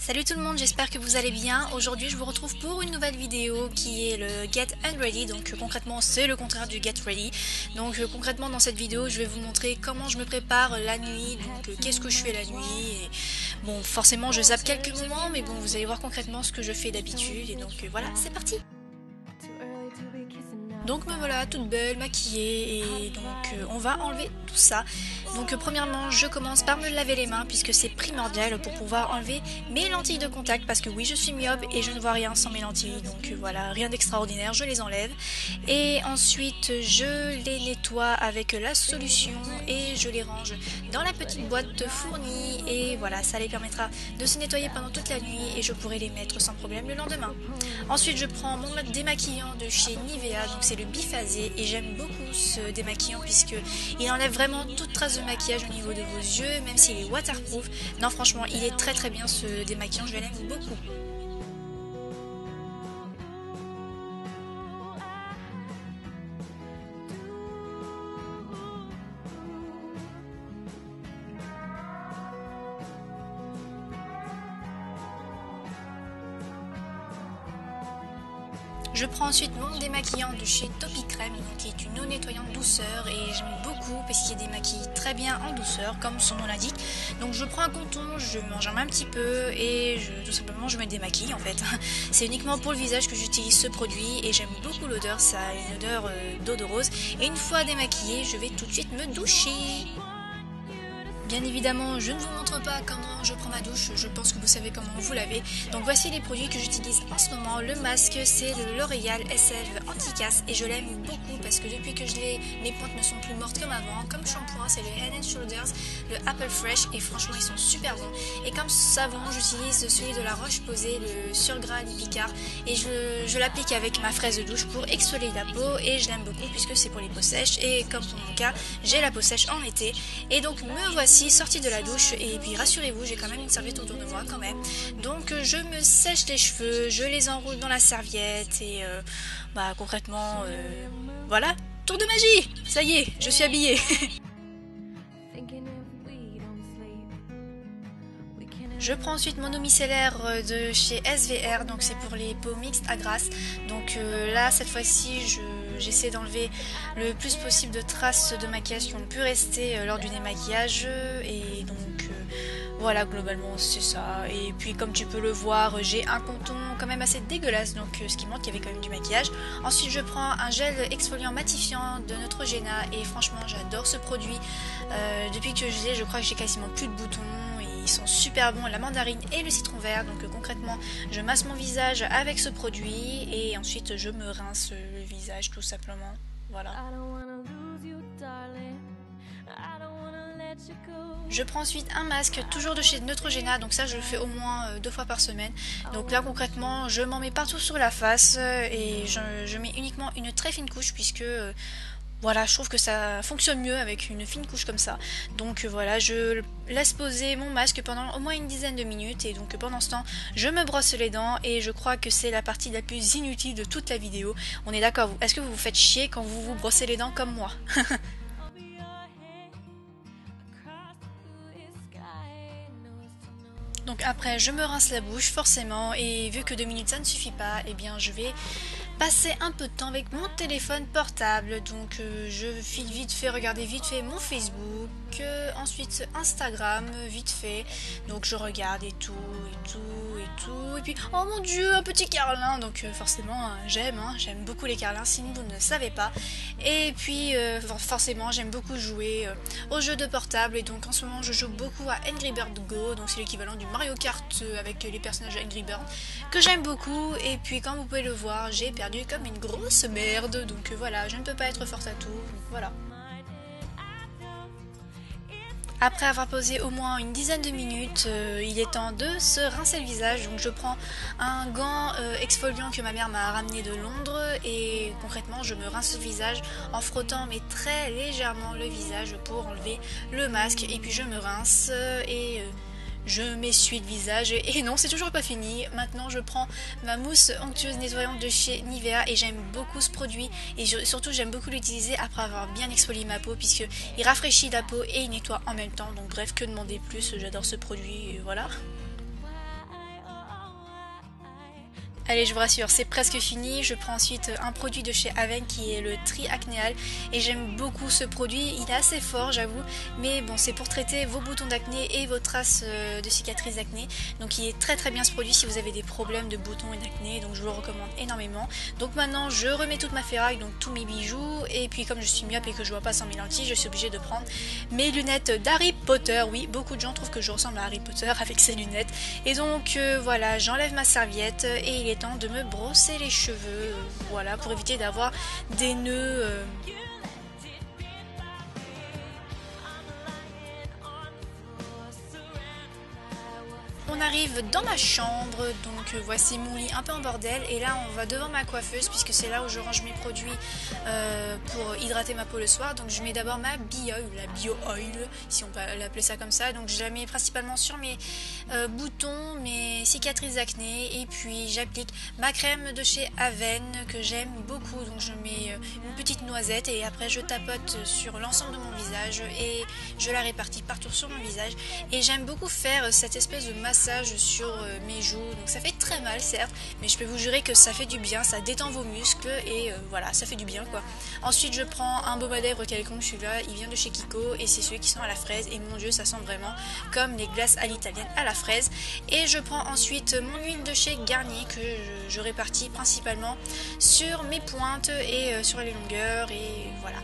Salut tout le monde, j'espère que vous allez bien. Aujourd'hui je vous retrouve pour une nouvelle vidéo qui est le Get Unready. Donc concrètement c'est le contraire du Get Ready. Donc concrètement dans cette vidéo je vais vous montrer comment je me prépare la nuit. Donc qu'est-ce que je fais la nuit et... Bon forcément je zappe quelques moments mais bon vous allez voir concrètement ce que je fais d'habitude. Et donc voilà c'est parti. Donc me voilà toute belle, maquillée et donc on va enlever tout ça. Donc premièrement je commence par me laver les mains puisque c'est primordial pour pouvoir enlever mes lentilles de contact parce que oui je suis myope et je ne vois rien sans mes lentilles. Donc voilà, rien d'extraordinaire, je les enlève. Et ensuite je les nettoie avec la solution et je les range dans la petite boîte fournie. Et voilà, ça les permettra de se nettoyer pendant toute la nuit et je pourrai les mettre sans problème le lendemain. Ensuite je prends mon démaquillant de chez Nivea, donc c'est le biphasé et j'aime beaucoup ce démaquillant puisque il enlève vraiment toute trace de maquillage au niveau de vos yeux, même s'il est waterproof. Non franchement il est très bien ce démaquillant, je l'aime beaucoup. Je prends ensuite mon démaquillant de chez Topi Crème, qui est une eau nettoyante douceur et j'aime beaucoup parce qu'il démaquille très bien en douceur comme son nom l'indique. Donc je prends un coton, je m'enjambe un petit peu et tout simplement je me démaquille en fait. C'est uniquement pour le visage que j'utilise ce produit et j'aime beaucoup l'odeur, ça a une odeur d'eau de rose. Et une fois démaquillée, je vais tout de suite me doucher. Bien évidemment, je ne vous montre pas comment je prends ma douche, je pense que vous savez comment vous lavez. Donc voici les produits que j'utilise en ce moment. Le masque, c'est le L'Oréal SL Anti-Casse et je l'aime beaucoup parce que depuis que je l'ai, mes pointes ne sont plus mortes comme avant. Comme shampoing, c'est le Head & Shoulders, le Apple Fresh et franchement ils sont super bons. Et comme savon, j'utilise celui de la Roche-Posay, le Surgras Lipicard et je l'applique avec ma fraise de douche pour exfolier la peau et je l'aime beaucoup puisque c'est pour les peaux sèches et comme pour mon cas, j'ai la peau sèche en été. Et donc me voici sortie de la douche et puis rassurez-vous j'ai quand même une serviette autour de moi quand même, donc je me sèche les cheveux, je les enroule dans la serviette et concrètement voilà, tour de magie, ça y est je suis habillée. Je prends ensuite mon eau micellaire de chez SVR, donc c'est pour les peaux mixtes à grasse. Donc là cette fois-ci j'essaie d'enlever le plus possible de traces de maquillage qui ont pu rester lors du démaquillage et donc voilà globalement c'est ça. Et puis comme tu peux le voir j'ai un contour quand même assez dégueulasse, donc ce qui montre qu'il y avait quand même du maquillage. Ensuite je prends un gel exfoliant matifiant de Neutrogena et franchement j'adore ce produit. Depuis que je l'ai je crois que j'ai quasiment plus de boutons. Ils sont super bons, la mandarine et le citron vert. Donc concrètement, je masse mon visage avec ce produit et ensuite je me rince le visage tout simplement. Voilà. Je prends ensuite un masque toujours de chez Neutrogena, donc ça je le fais au moins 2 fois par semaine. Donc là concrètement je m'en mets partout sur la face et je mets uniquement une très fine couche puisque voilà, je trouve que ça fonctionne mieux avec une fine couche comme ça. Donc voilà, je laisse poser mon masque pendant au moins une dizaine de minutes. Et donc pendant ce temps, je me brosse les dents. Et je crois que c'est la partie la plus inutile de toute la vidéo. On est d'accord, est-ce que vous vous faites chier quand vous vous brossez les dents comme moi? Donc après je me rince la bouche forcément et vu que 2 minutes ça ne suffit pas, et bien je vais passer un peu de temps avec mon téléphone portable. Donc je file vite fait, regarder vite fait mon Facebook, ensuite Instagram vite fait, donc je regarde et tout, et puis oh mon dieu un petit carlin, donc forcément j'aime beaucoup les carlins si vous ne le savez pas. Et puis forcément j'aime beaucoup jouer aux jeux de portable et donc en ce moment je joue beaucoup à Angry Bird Go, donc c'est l'équivalent du Mario Kart avec les personnages de Angry Bird que j'aime beaucoup. Et puis comme vous pouvez le voir j'ai perdu comme une grosse merde, donc voilà, je ne peux pas être forte à tout, donc voilà. Après avoir posé au moins une dizaine de minutes, il est temps de se rincer le visage. Donc je prends un gant exfoliant que ma mère m'a ramené de Londres et concrètement je me rince le visage en frottant mais très légèrement le visage pour enlever le masque. Et puis je me rince et je m'essuie le visage et non c'est toujours pas fini. Maintenant je prends ma mousse onctueuse nettoyante de chez Nivea et j'aime beaucoup ce produit et surtout j'aime beaucoup l'utiliser après avoir bien exfolié ma peau puisque il rafraîchit la peau et il nettoie en même temps. Donc bref, que demander plus, j'adore ce produit et voilà. Allez, je vous rassure, c'est presque fini. Je prends ensuite un produit de chez Aven qui est le Tri-Acnéal et j'aime beaucoup ce produit. Il est assez fort, j'avoue, mais bon, c'est pour traiter vos boutons d'acné et vos traces de cicatrices d'acné. Donc il est très très bien ce produit si vous avez des problèmes de boutons et d'acné, donc je vous le recommande énormément. Donc maintenant, je remets toute ma ferraille, donc tous mes bijoux, et puis comme je suis myope et que je vois pas sans mes lentilles, je suis obligée de prendre mes lunettes d'Harry Potter. Oui, beaucoup de gens trouvent que je ressemble à Harry Potter avec ces lunettes. Et donc voilà, j'enlève ma serviette et il est temps de me brosser les cheveux, voilà, pour éviter d'avoir des nœuds. On arrive dans ma chambre, donc voici mon lit un peu en bordel et là on va devant ma coiffeuse puisque c'est là où je range mes produits pour hydrater ma peau le soir. Donc je mets d'abord ma Bio-Oil, la Bio-Oil si on peut l'appeler ça comme ça. Donc je la mets principalement sur mes boutons, mes cicatrices d'acné et puis j'applique ma crème de chez Aven que j'aime beaucoup. Donc je mets une petite noisette et après je tapote sur l'ensemble de mon visage et je la répartis partout sur mon visage. Et j'aime beaucoup faire cette espèce de massage sur mes joues, donc ça fait très mal certes, mais je peux vous jurer que ça fait du bien, ça détend vos muscles et voilà, ça fait du bien quoi. Ensuite je prends un baume à lèvres quelconque, celui-là il vient de chez Kiko et c'est celui qui sent à la fraise et mon dieu ça sent vraiment comme les glaces à l'italienne à la fraise. Et je prends ensuite mon huile de chez Garnier que je répartis principalement sur mes pointes et sur les longueurs et voilà.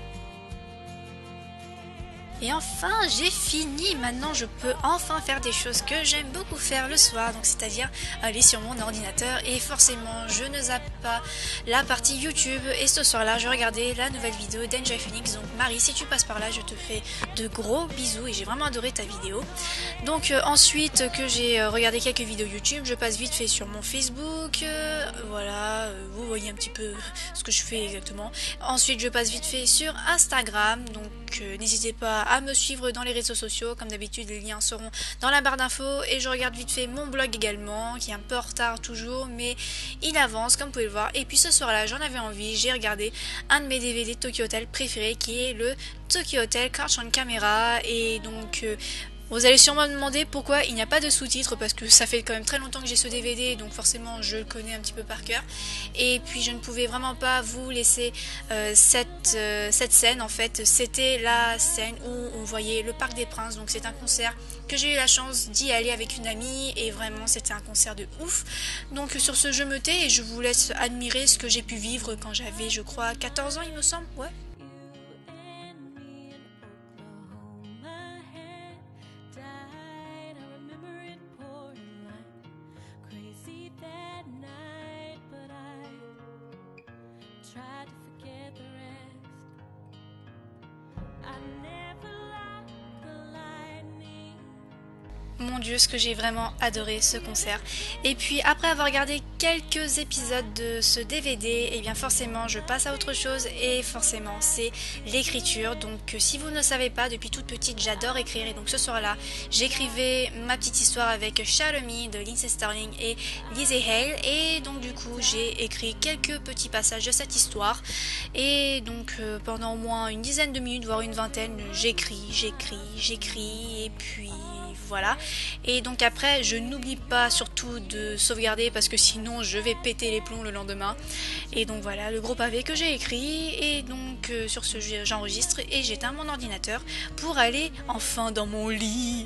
Et enfin j'ai fini, maintenant je peux enfin faire des choses que j'aime beaucoup faire le soir, donc c'est-à-dire aller sur mon ordinateur et forcément je ne zappe pas la partie YouTube et ce soir là je regardais la nouvelle vidéo d'Enjoy Phoenix, donc Marie si tu passes par là je te fais de gros bisous et j'ai vraiment adoré ta vidéo. Donc ensuite que j'ai regardé quelques vidéos YouTube, je passe vite fait sur mon Facebook, voilà, vous voyez un petit peu ce que je fais exactement. Ensuite je passe vite fait sur Instagram, donc n'hésitez pas à me suivre dans les réseaux sociaux, comme d'habitude les liens seront dans la barre d'infos et je regarde vite fait mon blog également qui est un peu en retard toujours mais il avance comme vous pouvez le voir. Et puis ce soir là j'en avais envie, j'ai regardé un de mes DVD Tokyo Hotel préférés qui est le Tokyo Hotel Couch on Camera et donc vous allez sûrement me demander pourquoi il n'y a pas de sous-titres parce que ça fait quand même très longtemps que j'ai ce DVD donc forcément je le connais un petit peu par cœur et puis je ne pouvais vraiment pas vous laisser cette scène. En fait c'était la scène où on voyait le Parc des Princes, donc c'est un concert que j'ai eu la chance d'y aller avec une amie et vraiment c'était un concert de ouf. Donc sur ce je me tais et je vous laisse admirer ce que j'ai pu vivre quand j'avais je crois 14 ans il me semble, ouais. Mon dieu, ce que j'ai vraiment adoré ce concert. Et puis après avoir regardé quelques épisodes de ce DVD, et bien forcément je passe à autre chose et forcément c'est l'écriture. Donc si vous ne le savez pas, depuis toute petite j'adore écrire et donc ce soir là j'écrivais ma petite histoire avec Shalomie de Lindsay Sterling et Lizzie Hale et donc du coup j'ai écrit quelques petits passages de cette histoire et donc pendant au moins une dizaine de minutes voire une vingtaine j'écris et puis voilà. Et donc après je n'oublie pas surtout de sauvegarder parce que sinon je vais péter les plombs le lendemain. Et donc voilà le gros pavé que j'ai écrit et donc sur ce j'enregistre et j'éteins mon ordinateur pour aller enfin dans mon lit.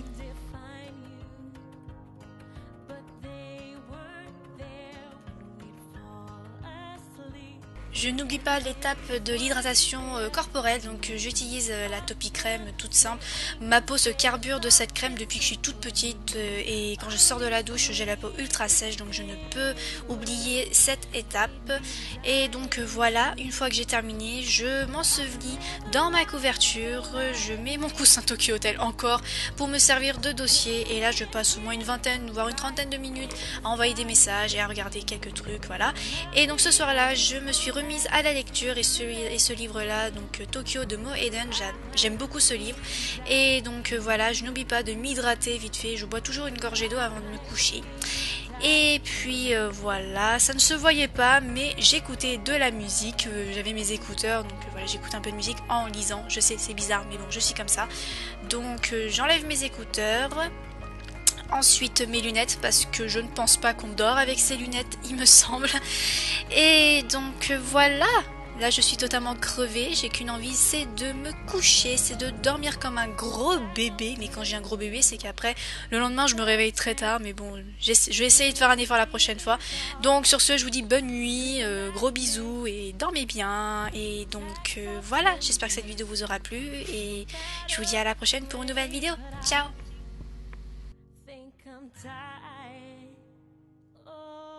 Je n'oublie pas l'étape de l'hydratation corporelle, donc j'utilise la Topi Crème toute simple. Ma peau se carbure de cette crème depuis que je suis toute petite et quand je sors de la douche j'ai la peau ultra sèche donc je ne peux oublier cette étape. Et donc voilà, une fois que j'ai terminé, je m'ensevelis dans ma couverture, je mets mon coussin Tokyo Hotel encore pour me servir de dossier et là je passe au moins une vingtaine voire une trentaine de minutes à envoyer des messages et à regarder quelques trucs, voilà. Et donc ce soir là je me suis remise à la lecture et ce livre là donc Tokyo de Mo Eden, j'aime beaucoup ce livre et donc voilà je n'oublie pas de m'hydrater vite fait, je bois toujours une gorgée d'eau avant de me coucher. Et puis voilà, ça ne se voyait pas mais j'écoutais de la musique, j'avais mes écouteurs donc voilà j'écoute un peu de musique en lisant, je sais c'est bizarre mais bon je suis comme ça. Donc j'enlève mes écouteurs. Ensuite mes lunettes parce que je ne pense pas qu'on dort avec ces lunettes, il me semble. Et donc voilà, là je suis totalement crevée, j'ai qu'une envie, c'est de me coucher, c'est de dormir comme un gros bébé. Mais quand j'ai un gros bébé, c'est qu'après le lendemain je me réveille très tard. Mais bon, je vais essayer de faire un effort la prochaine fois. Donc sur ce, je vous dis bonne nuit, gros bisous et dormez bien. Et donc voilà, j'espère que cette vidéo vous aura plu et je vous dis à la prochaine pour une nouvelle vidéo. Ciao.